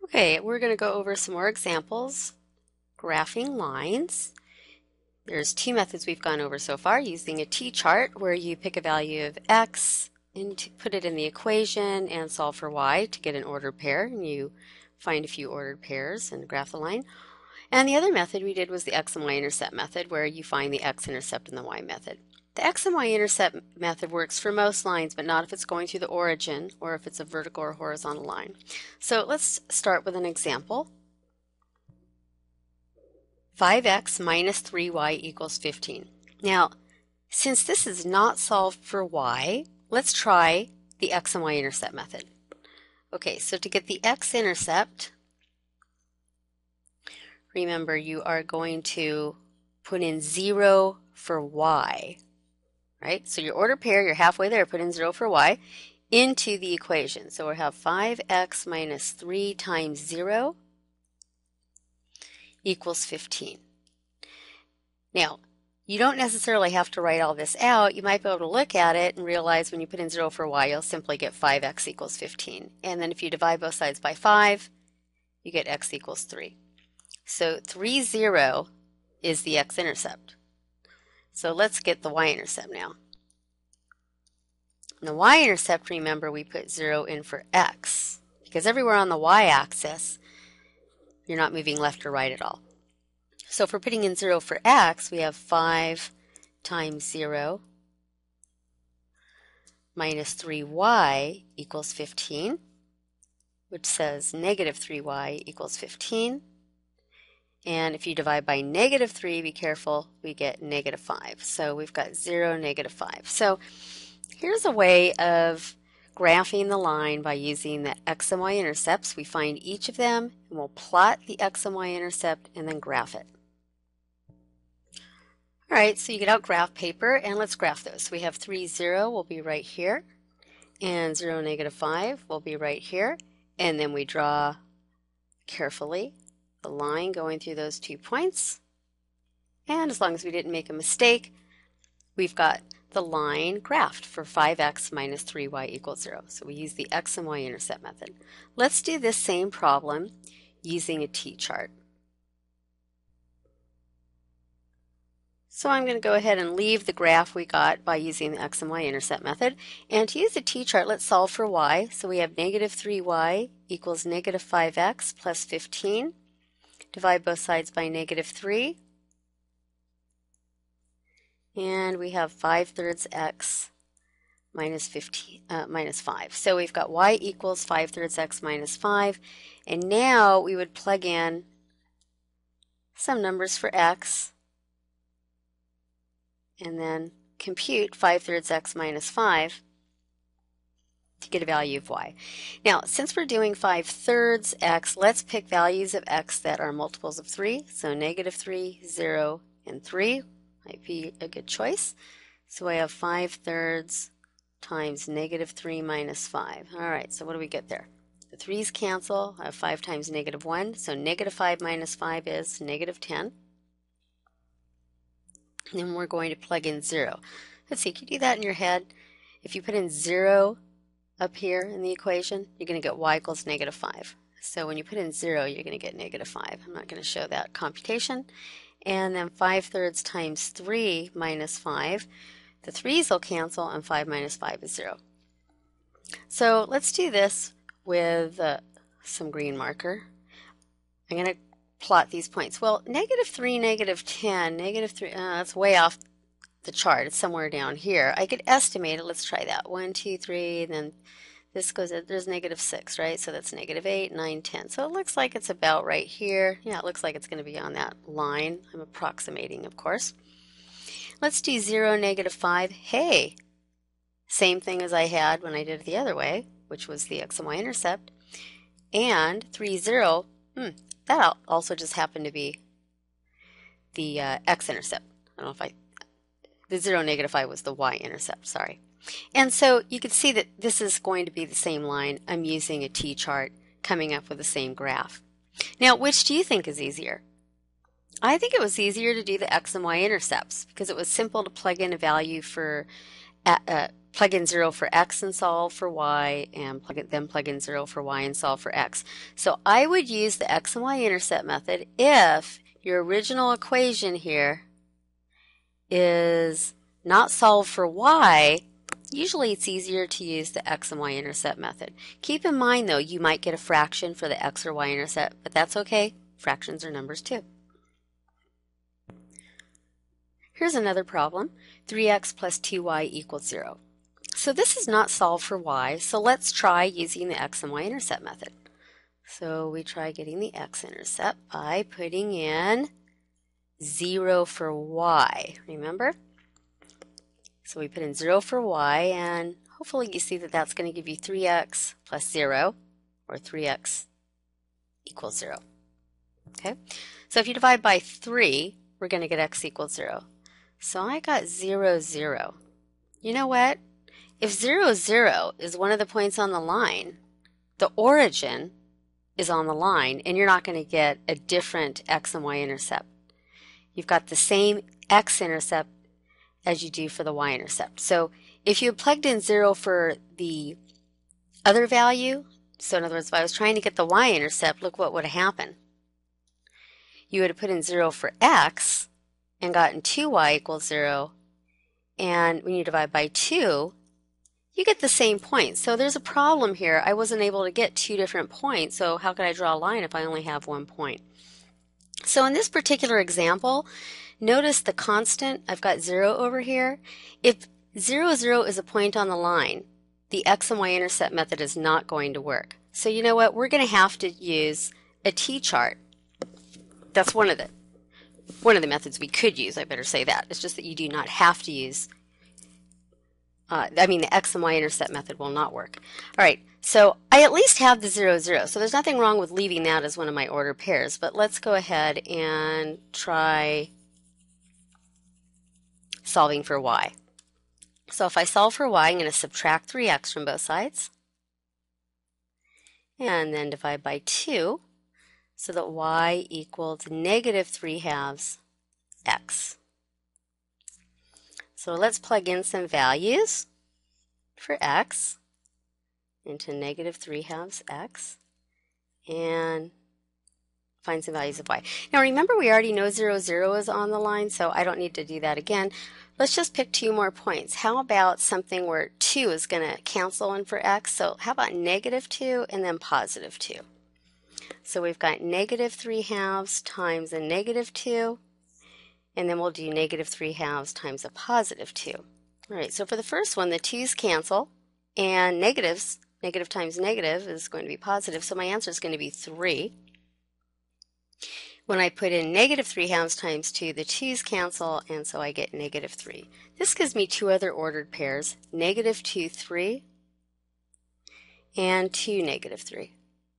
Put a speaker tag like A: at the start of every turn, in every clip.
A: Okay, we're going to go over some more examples. Graphing lines. There's two methods we've gone over so far, using a T-chart where you pick a value of x and put it in the equation and solve for y to get an ordered pair, and you find a few ordered pairs and graph the line. And the other method we did was the X and Y Intercept method, where you find the x-intercept and the y method. The X and Y Intercept method works for most lines, but not if it's going through the origin or if it's a vertical or horizontal line. So let's start with an example. 5x minus 3y equals 15. Now, since this is not solved for y, let's try the X and Y Intercept method. Okay, so to get the x-intercept, remember you are going to put in 0 for y, right? So your ordered pair, you're halfway there, put in 0 for y into the equation. So we'll have 5x minus 3 times 0 equals 15. Now, you don't necessarily have to write all this out. You might be able to look at it and realize when you put in 0 for y, you'll simply get 5x equals 15. And then if you divide both sides by 5, you get x equals 3. So 3, 0 is the x-intercept. So let's get the y-intercept now. In the y-intercept, remember, we put 0 in for x, because everywhere on the y-axis, you're not moving left or right at all. So if we're putting in 0 for x, we have 5 times 0 minus 3y equals 15, which says negative 3y equals 15. And if you divide by negative 3, be careful, we get negative 5. So we've got 0, negative 5. So here's a way of graphing the line by using the x and y intercepts. We find each of them, and we'll plot the x and y intercept and then graph it. All right, so you get out graph paper, and let's graph those. So we have 3, 0 will be right here, and 0, negative 5 will be right here. And then we draw carefully the line going through those 2 points. And as long as we didn't make a mistake, we've got the line graphed for 5x minus 3y equals 0. So we use the x and y intercept method. Let's do this same problem using a T-chart. So I'm going to go ahead and leave the graph we got by using the x and y intercept method. And to use the T-chart, let's solve for y. So we have negative 3y equals negative 5x plus 15. Divide both sides by negative 3. And we have 5/3 x minus 5. So we've got y equals 5/3 x minus 5. And now we would plug in some numbers for x and then compute 5/3 x minus 5 to get a value of y. Now, since we're doing 5/3 x, let's pick values of x that are multiples of 3. So negative 3, 0, and 3 might be a good choice. So I have 5/3 times negative 3 minus 5. All right, so what do we get there? The 3's cancel. I have 5 times negative 1. So negative 5 minus 5 is negative 10. And then we're going to plug in 0. Let's see, can you do that in your head? If you put in 0 up here in the equation, you're going to get y equals negative 5. So when you put in 0, you're going to get negative 5. I'm not going to show that computation. And then 5/3 times 3 minus 5. The 3's will cancel, and 5 minus 5 is 0. So let's do this with some green marker. I'm going to plot these points. Well, negative 3, negative 10, negative 3, that's way off the chart. It's somewhere down here. I could estimate it. Let's try that. 1, 2, 3, and then this goes, there's negative 6, right? So that's negative 8, 9, 10. So it looks like it's about right here. Yeah, it looks like it's going to be on that line. I'm approximating, of course. Let's do 0, negative 5. Hey, same thing as I had when I did it the other way, which was the x and y intercept. And 3, 0, that also just happened to be the x-intercept. I don't know if the 0, negative 5 was the y-intercept, sorry. And so you can see that this is going to be the same line. I'm using a T-chart, coming up with the same graph. Now, which do you think is easier? I think it was easier to do the x and y intercepts because it was simple to plug in a value for plug in 0 for x and solve for y, and then plug in 0 for y and solve for x. So I would use the X and Y intercept method if your original equation here is not solved for y. Usually it's easier to use the X and Y intercept method. Keep in mind though, you might get a fraction for the x or y intercept, but that's okay. Fractions are numbers too. Here's another problem. 3x plus 2y equals 0. So this is not solved for y, so let's try using the X and Y intercept method. So we try getting the x-intercept by putting in 0 for y, remember? So we put in 0 for y, and hopefully you see that that's going to give you 3x plus 0, or 3x equals 0. Okay, so if you divide by 3, we're going to get x equals 0. So I got 0, 0. You know what? If 0, 0 is one of the points on the line, the origin is on the line, and you're not going to get a different x and y intercept. You've got the same x-intercept as you do for the y-intercept. So if you had plugged in 0 for the other value, so in other words, if I was trying to get the y-intercept, look what would have happened. You would have put in 0 for x and gotten 2y equals 0, and when you divide by 2, you get the same point. So there's a problem here. I wasn't able to get two different points, so how could I draw a line if I only have one point? So in this particular example, notice the constant, I've got 0 over here. If 0, 0 is a point on the line, the X and Y intercept method is not going to work. So you know what? We're going to have to use a t-chart. That's one of the methods we could use. I better say that. It's just that you do not have to use the X and Y intercept method will not work. All right, so I at least have the 0, 0. So there's nothing wrong with leaving that as one of my ordered pairs. But let's go ahead and try solving for y. So if I solve for y, I'm going to subtract 3x from both sides. And then divide by 2 so that y equals negative 3/2 x. So let's plug in some values for x into negative 3/2 x and find some values of y. Now remember, we already know 0, 0 is on the line, so I don't need to do that again. Let's just pick two more points. How about something where 2 is going to cancel in for x? So how about negative 2 and then positive 2? So we've got negative 3/2 times a negative 2. And then we'll do negative 3/2 times a positive 2. All right, so for the first one, the 2's cancel, and negative times negative is going to be positive, so my answer is going to be 3. When I put in negative 3/2 times 2, the 2's cancel, and so I get negative 3. This gives me two other ordered pairs, negative 2, 3, and 2, negative 3.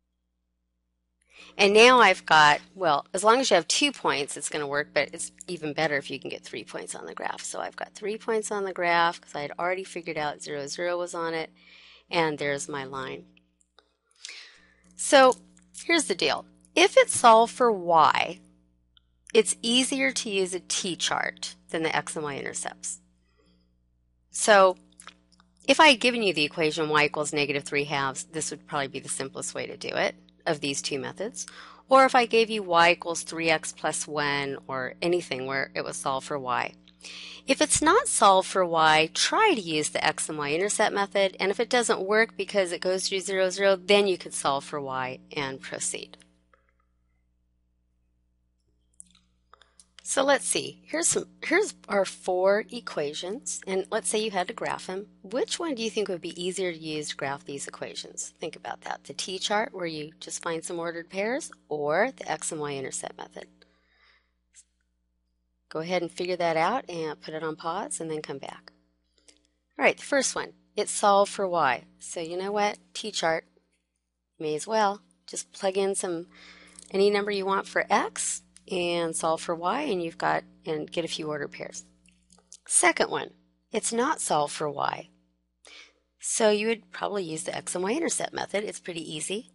A: And now I've got, well, as long as you have 2 points, it's going to work, but it's even better if you can get 3 points on the graph. So I've got 3 points on the graph because I had already figured out 0, 0 was on it, and there's my line. So here's the deal. If it's solved for y, it's easier to use a t-chart than the X and Y intercepts. So if I had given you the equation y equals negative 3/2, this would probably be the simplest way to do it of these two methods. Or if I gave you y equals 3x plus 1 or anything where it was solved for y. If it's not solved for y, try to use the X and Y intercept method, and if it doesn't work because it goes through 0, 0, then you could solve for y and proceed. So let's see, here's our 4 equations, and let's say you had to graph them. Which one do you think would be easier to use to graph these equations? Think about that. The t-chart where you just find some ordered pairs, or the X and Y intercept method. Go ahead and figure that out and put it on pause and then come back. All right, the first one, it's solved for y. So you know what, t-chart, may as well just plug in any number you want for x and solve for y, and you've got, and get a few ordered pairs. Second one, it's not solved for y. So you would probably use the X and Y intercept method. It's pretty easy.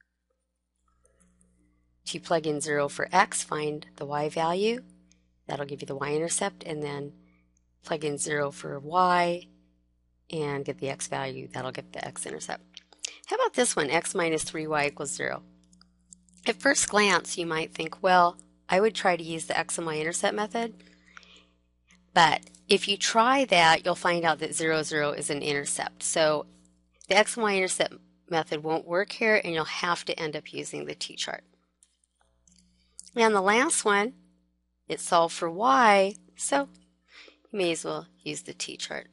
A: To plug in 0 for x, find the y value. That'll give you the y intercept, and then plug in 0 for y, and get the x value. That'll get the x-intercept. How about this one, x minus 3y equals 0? At first glance, you might think, well, I would try to use the x and y intercept method. But if you try that, you'll find out that 0, 0 is an intercept. So the x and y intercept method won't work here, and you'll have to end up using the t-chart. And the last one, it solved for y, so you may as well use the t-chart.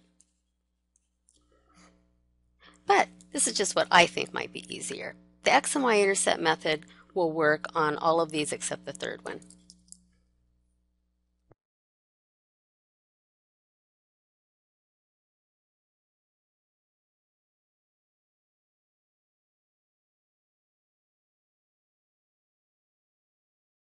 A: But this is just what I think might be easier. The x and y intercept method will work on all of these except the third one.